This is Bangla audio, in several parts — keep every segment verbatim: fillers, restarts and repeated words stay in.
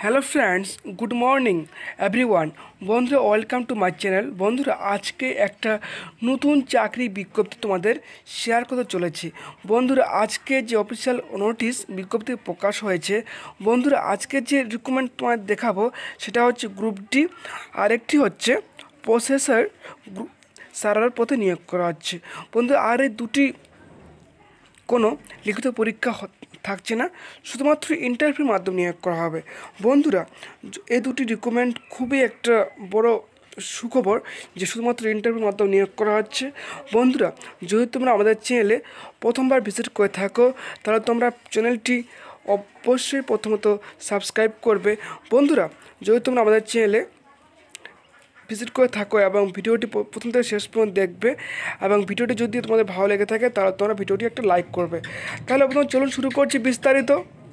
Hello friends, good morning everyone. বন্ধুরা, ওয়েলকাম টু মাই চ্যানেল। বন্ধুরা, আজকে একটা নতুন চাকরি বিজ্ঞপ্তি তোমাদের শেয়ার করতে চলেছি। বন্ধুরা, আজকে যে অফিসিয়াল নোটিশ বিজ্ঞপ্তি প্রকাশ হয়েছে, বন্ধুরা আজকে যে রিক্রুটমেন্ট তোমাদের দেখাবো সেটা হচ্ছে গ্রুপ ডি, আরেকটি হচ্ছে প্রসেসর সার্ভার পথে নিয়োগ করা হচ্ছে। বন্ধুরা, আর এই দুটি কোনো লিখিত পরীক্ষা থাকছে না, শুধুমাত্র ইন্টারভিউর মাধ্যমে নিয়োগ করা হবে। বন্ধুরা, এই দুটি রিক্রুটমেন্ট খুবই একটা বড় সুখবর যে শুধুমাত্র ইন্টারভিউর মাধ্যমে নিয়োগ করা হচ্ছে। বন্ধুরা, যদি তোমরা আমাদের চ্যানেলে প্রথমবার ভিজিট করে থাকো তাহলে তোমরা চ্যানেলটি অবশ্যই প্রথমত সাবস্ক্রাইব করবে। বন্ধুরা, যদি তোমরা আমাদের চ্যানেলে ভিজিট করে থাকো এবং ভিডিওটি প্রথম থেকে শেষ পর্যন্ত দেখবে এবং ভিডিওটি যদি তোমাদের ভালো লেগে থাকে তাহলে তোমরা ভিডিওটি একটা লাইক করবে। তাহলে প্রথম চলুন শুরু করছি বিস্তারিত।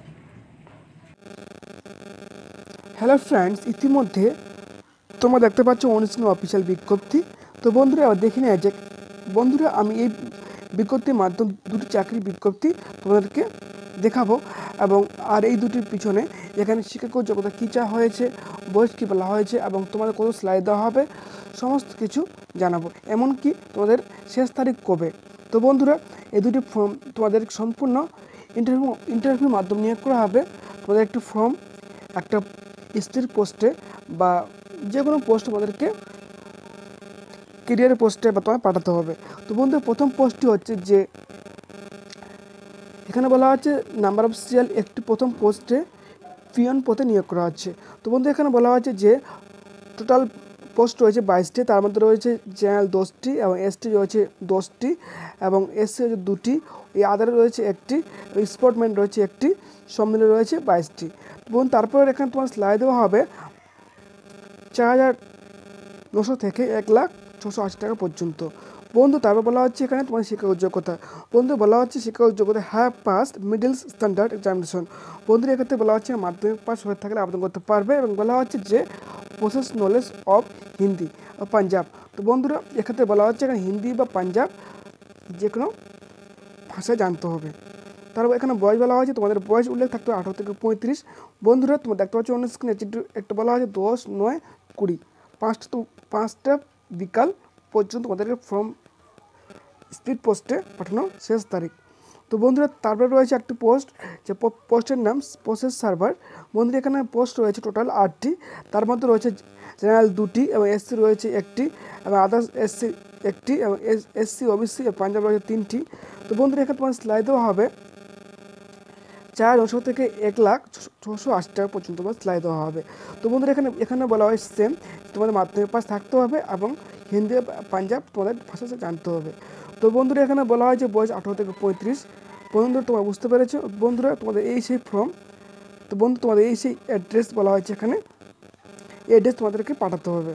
হ্যালো ফ্রেন্ডস, ইতিমধ্যে তোমরা দেখতে পাচ্ছ অনুষ্ঠান অফিসিয়াল বিজ্ঞপ্তি। তো বন্ধুরা, দেখে নেওয়া যাক। বন্ধুরা, আমি এই বিজ্ঞপ্তির মাধ্যমে দুটি চাকরির বিজ্ঞপ্তি তোমাদেরকে দেখাবো এবং আর এই দুটির পিছনে এখানে শিক্ষাগত যোগ্যতা কী চা হয়েছে, বয়স কী বলা হয়েছে এবং তোমাদের কত স্লাইড দেওয়া হবে সমস্ত কিছু জানাবো, এমনকি তোমাদের শেষ তারিখ কবে। তো বন্ধুরা, এই দুটি ফর্ম তোমাদের সম্পূর্ণ ইন্টারভিউ ইন্টারভিউর মাধ্যমে নিয়োগ করা হবে। তোমাদের একটি ফর্ম একটা স্ত্রীর পোস্টে বা যে কোনো পোস্ট তোমাদেরকে কেরিয়ার পোস্টে বা তোমায় পাঠাতে হবে। তো বন্ধু, প্রথম পোস্টটি হচ্ছে যে এখানে বলা হচ্ছে নাম্বার অফ সিরিয়াল একটি প্রথম পোস্টে পিয়ন পদে নিয়োগ করা হচ্ছে। তো বন্ধু, এখানে বলা হচ্ছে যে টোটাল পোস্ট রয়েছে বাইশটি, তার মধ্যে রয়েছে জেনারেল দশটি এবং এসটি রয়েছে দশটি এবং এসসি রয়েছে দুটি, এই আদারে রয়েছে একটি, স্পোর্টম্যান রয়েছে একটি, সব মিলে রয়েছে বাইশটি। এবং তারপরে এখানে তোমার স্লাইড দেওয়া হবে চার হাজার নশো থেকে এক লাখ ছশো আশি টাকা পর্যন্ত। বন্ধু, তারপর বলা হচ্ছে এখানে তোমার শিক্ষাগত যোগ্যতা। বন্ধু, বলা হচ্ছে শিক্ষাগত যোগ্যতা have pass middle standard examination. বন্ধুর এক্ষেত্রে বলা হচ্ছে মাধ্যমিক পাস হয়ে থাকলে আবেদন করতে পারবে এবং বলা হচ্ছে যে প্রসেস নলেজ অফ হিন্দি ও পাঞ্জাব। তো বন্ধুরা, এক্ষেত্রে বলা হচ্ছে এখানে হিন্দি বা পাঞ্জাব যে কোনো ভাষায় জানতে হবে। তারপর এখানে বয়স বলা হয়েছে তোমাদের বয়স উল্লেখ থাকতে হবে আঠারো থেকে পঁয়ত্রিশ। বন্ধুরা, তোমরা দেখতে পাচ্ছ অন্য স্ক্রিনে একটা বলা হয়েছে দশ নয় কুড়ি পাঁচটা তো পাঁচটা বিকাল পর্যন্ত তোমাদেরকে ফর্ম স্পিড পোস্টে পাঠানো শেষ তারিখ। তো বন্ধুরা, তারপরে রয়েছে একটি পোস্ট, যে পোস্টের নাম প্রসেস সার্ভার। বন্ধুরা, এখানে পোস্ট রয়েছে টোটাল আটটি, তার মধ্যে রয়েছে জেনারেল দুটি এবং এসসি রয়েছে একটি এবং আদার্স এসসি একটি এবং এসসি ওবিসি পাঞ্জাব রয়েছে তিনটি। তো বন্ধুরা, এখানে তোমার স্লাইড দেওয়া হবে চার নশো থেকে এক লাখ ছশো আশি টাকা পর্যন্ত তোমার স্লাইড দেওয়া হবে। তো বন্ধুরা, এখানে এখানে বলা হয় সেম তোমাদের মাধ্যমিক পাস থাকতে হবে এবং হিন্দি পাঞ্জাব তোমাদের ভাষা জানতে হবে। তো বন্ধুরা, এখানে বলা হয় যে বয়স আঠারো থেকে পঁয়ত্রিশ। বন্ধুরা, তোমরা বুঝতে পেরেছো। বন্ধুরা, তোমাদের এই সেই ফর্ম। তো বন্ধু, তোমাদের এই সেই অ্যাড্রেস বলা হয়েছে এখানে, এই অ্যাড্রেস তোমাদেরকে পাঠাতে হবে।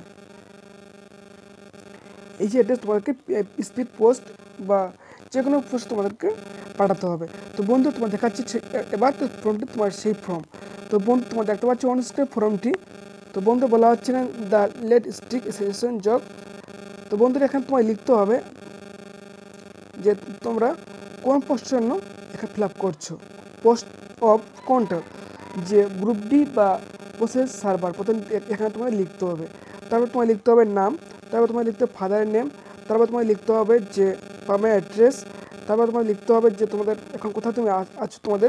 এই যে অ্যাড্রেস তোমাদেরকে স্পিড পোস্ট বা যে কোনো পোস্ট তোমাদেরকে পাঠাতে হবে। তো বন্ধু, তোমার দেখাচ্ছি এবার তো ফর্মটি তোমার সেই ফর্ম। তো বন্ধু, তোমার দেখতে পাচ্ছ অন স্ক্রিনে ফর্মটি। তো বন্ধু, বলা হচ্ছে না the late stick association job. তো বন্ধুরা, এখানে তোমায় লিখতে হবে যে তোমরা কোন পোস্টের জন্য এখানে ফিল আপ করছো। পোস্ট অফ কোনটা, যে গ্রুপ ডি বা প্রসেস সার্ভার, প্রথম এখানে তোমায় লিখতে হবে। তারপর তোমায় লিখতে হবে নাম, তারপর তোমায় লিখতে হবে ফাদারের নেম, তারপর তোমায় লিখতে হবে যে পামের অ্যাড্রেস, তারপর তোমায় লিখতে হবে যে তোমাদের এখন কোথায় তুমি আছো, তোমাদের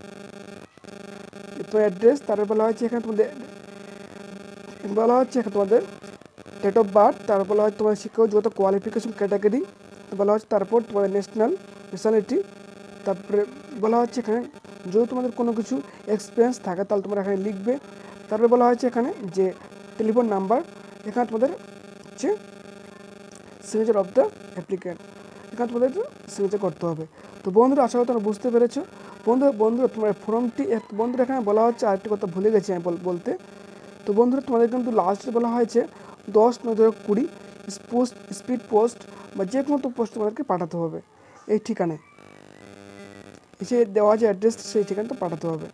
তোমার অ্যাড্রেস। তারপর বলা হচ্ছে এখানে তোমাদের বলা হচ্ছে এখানে তোমাদের ডেট অফ বার্থ, তারপর বলা হচ্ছে তোমাদের শিক্ষাগত যোগ্যতা কোয়ালিফিকেশন ক্যাটাগরি বলা হচ্ছে, তারপর তোমাদের ন্যাশনাল ন্যাশনালিটি, তারপরে বলা হচ্ছে এখানে যদি তোমাদের কোনো কিছু এক্সপিরিয়েন্স থাকে তাহলে তোমরা এখানে লিখবে। তারপরে বলা হচ্ছে এখানে যে টেলিফোন নাম্বার, এখানে তোমাদের হচ্ছে সিগনেচার অফ দ্য অ্যাপ্লিক্যান্ট, এখানে তোমাদের সিগনেচার করতে হবে। তো বন্ধুরা, আশা করি তোমরা বুঝতে পেরেছো। বন্ধু বন্ধুরা তোমার ফর্মটি বন্ধুরা এখানে বলা হচ্ছে আরেকটি কথা ভুলে গেছি আমি বলতে। তো বন্ধুরা, তোমাদের কিন্তু লাস্টে বলা হয়েছে দশ নয় দু হাজার কুড়ি পোস্ট স্পিড পোস্ট বা যে কোনো তো পোস্ট তোমাদেরকে পাঠাতে হবে এই ঠিকানায়, এসে দেওয়া আছে অ্যাড্রেস, সেই ঠিকানাটা পাঠাতে হবে।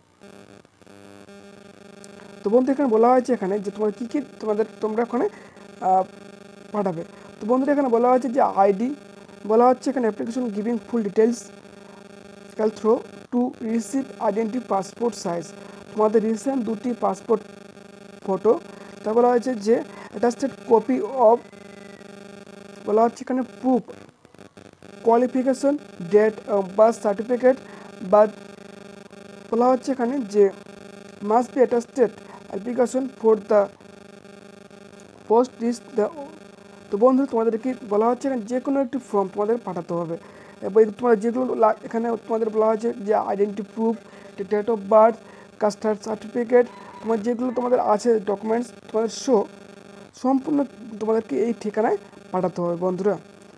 তো বন্ধু, এখানে বলা হয়েছে এখানে যে তোমার কী কী তোমাদের তোমরা ওখানে পাঠাবে। তো বন্ধুরা, এখানে বলা হয়েছে যে আইডি বলা হচ্ছে এখানে application giving full details call through to receive identity passport size. তোমাদের রিসেন্ট দুটি পাসপোর্ট ফটো, তা বলা হয়েছে যে অ্যাটাস্টেড কপি অফ, বলা হচ্ছে এখানে proof qualification, date birth certificate, birth, বলা হচ্ছে এখানে যে must be attested application for the post this the. তো বন্ধু তোমাদেরকে বলা হচ্ছে এখানে যে কোনো একটি ফর্ম তোমাদের পাঠাতে হবে, এবং তোমাদের যেগুলো এখানে তোমাদের বলা হয়েছে যে identity proof, date of birth, caste certificate, তোমার যেগুলো তোমাদের আছে ডকুমেন্টস তোমাদের শো সম্পূর্ণ তোমাদেরকে এই ঠিকানায় পাঠাতে হবে বন্ধুরা।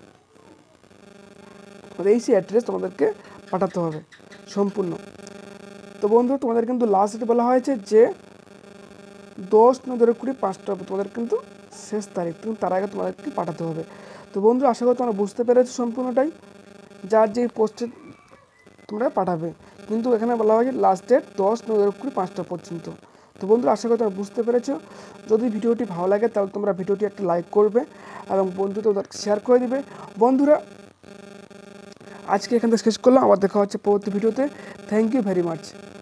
তোমাদের এই সেই অ্যাড্রেস তোমাদেরকে পাঠাতে হবে সম্পূর্ণ। তো বন্ধু তোমাদের কিন্তু লাস্ট বলা হয়েছে যে দশ নয় দু হাজার কুড়ি পাঁচটা তোমাদের কিন্তু শেষ তারিখ, কিন্তু তার আগে তোমাদেরকে পাঠাতে হবে। তো বন্ধু আশা করি তোমরা বুঝতে পেরেছো সম্পূর্ণটাই, যার যে পোস্টে তোমরা পাঠাবে, কিন্তু এখানে বলা হয়েছে লাস্ট ডেট দশ নয় দু হাজার কুড়ি পাঁচটা পর্যন্ত। তো বন্ধু আশা করি তোমরা বুঝতে পেরেছো। যদি ভিডিওটি ভালো লাগে তাহলে তোমরা ভিডিওটি একটা লাইক করবে এবং বন্ধু তোমাদের শেয়ার করে দিবে। বন্ধুরা আজকে এখান থেকে শেষ করলাম, আবার দেখা হচ্ছে পরবর্তী ভিডিওতে। Thank you very much.